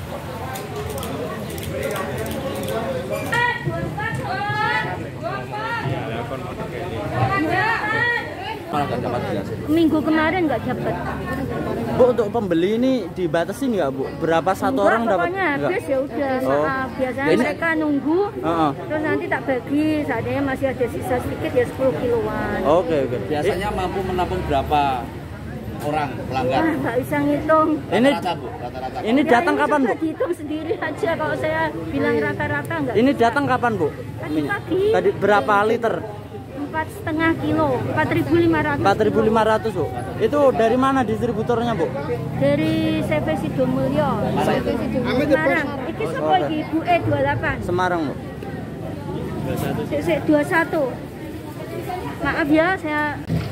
Minggu kemarin nggak dapat. Bu, untuk pembeli ini dibatasi nggak, Bu? Berapa satu orang dapat? Pokoknya habis ya udah. Biasanya ini mereka nunggu, terus nanti tak bagi. Seandainya masih ada sisa sedikit ya 10 kiloan. Oke. Biasanya mampu menampung berapa orang pelanggan? Wah, nggak bisa ngitung. Rata-rata, Bu, rata-rata. Ini datang kapan, Bu? Dihitung sendiri aja kalau saya bilang rata-rata nggak. Ini datang kapan, Bu? Tadi pagi. Tadi berapa liter? 4,5 kilo, 4.500. 4.500, Bu. Itu dari mana distributornya, Bu? Dari CV Sidomulyo. Semarang. Iki sapa iki? Ibu 28. Semarang, Bu. 21. Maaf ya, saya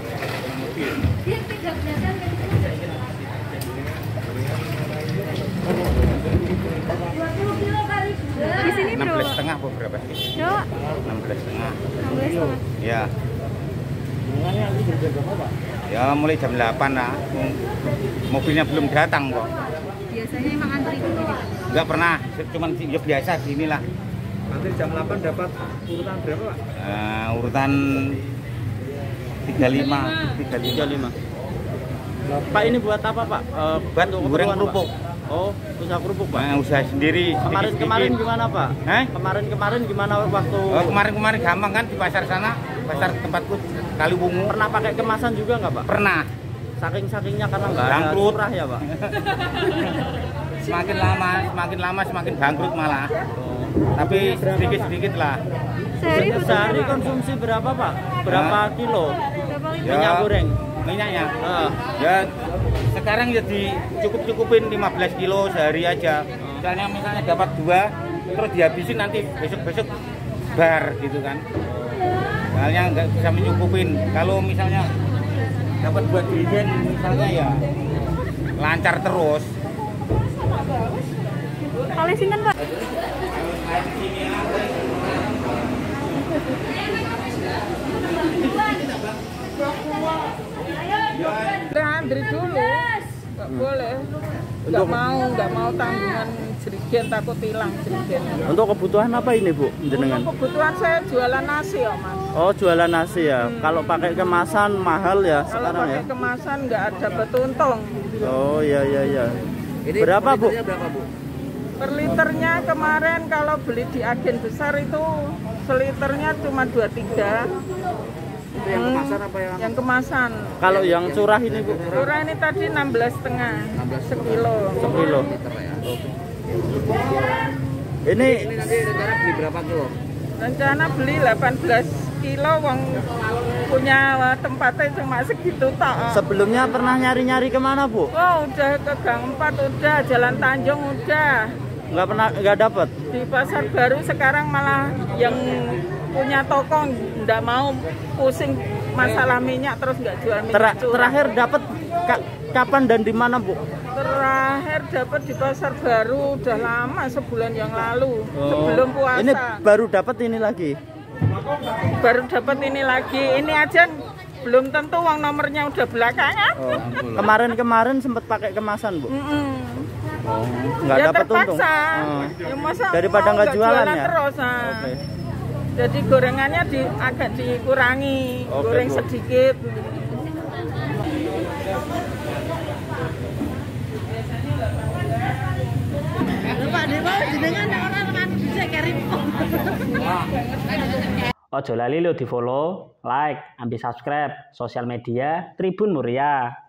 di sini 16,5 apa berapa? Yo, 16,5. 16,5. Ya. Ya mulai jam 8 lah. Mobilnya belum datang kok. Biasanya emang antri dulu. Enggak pernah, cuman ya biasa gini lah. Nanti jam 8 dapat urutan berapa, Pak? Urutan 35. Pak, ini buat apa, Pak? Buat goreng kerupuk. Oh, usaha kerupuk, Pak. Usaha sendiri. Kemarin gimana, Pak? Kemarin gimana waktu? Kemarin gampang kan di pasar sana, pasar tempatku Kaliwungu. Pernah pakai kemasan juga nggak, Pak? Pernah. Saking-sakingnya karena nggak ada Bangkrut. murah ya, Pak? Semakin lama semakin bangkrut malah. Tapi sedikit-sedikit lah. Sehari konsumsi berapa, Pak? Berapa kilo? Minyak goreng? Minyaknya? Ya sekarang ya dicukup-cukupin 15 kilo sehari aja. Misalnya dapat 2, terus dihabisin nanti besok-besok bar gitu kan. Soalnya nggak bisa menyukupin. Kalau misalnya dapat buat dijen misalnya ya lancar terus. Olesin Pak. Udah antri dulu, nggak boleh, nggak mau tanggungan jerigen, takut hilang jerigen. Untuk kebutuhan apa ini, Bu, jenengan? Untuk kebutuhan saya jualan nasi ya, Mas. Oh, jualan nasi ya. Kalau pakai kemasan mahal ya Kalau sekarang ya. pakai kemasan nggak ada untung. Oh iya. Ini Berapa, Bu? berapa, Bu? Per liternya kemarin kalau beli di agen besar itu seliternya cuma 23. Itu yang kemasan apa yang? Yang kemasan. Kalau yang curah ini, Bu? Curah ini tadi 16,5 sekilo. Sekilo. Liter ya. Ini Nanti rencana beli berapa kilo? Rencana beli 18 kilo, wong punya tempatnya cuma segitu tak. sebelumnya pernah nyari-nyari kemana, Bu? Oh, udah ke Gang 4 udah, Jalan Tanjung udah. Nggak dapat. Di Pasar Baru sekarang malah yang punya toko nggak mau pusing masalah minyak terus nggak jual minyak curah. Terakhir dapat kapan dan di mana, Bu? Terakhir dapat di Pasar Baru udah lama, sebulan yang lalu, sebelum puasa. Ini baru dapat ini lagi. Baru dapat ini lagi. Ini aja belum tentu uang nomornya udah belakangan. Kemarin sempat pakai kemasan, Bu. Nggak Ya dapat untung. terpaksa. Ya, masa Daripada mau nggak jualan ya. terus, Oke. Jadi gorengannya agak dikurangi, Oke, goreng Bu. sedikit. Ojo lali lo di follow, like, ambil subscribe sosial media Tribun Muria.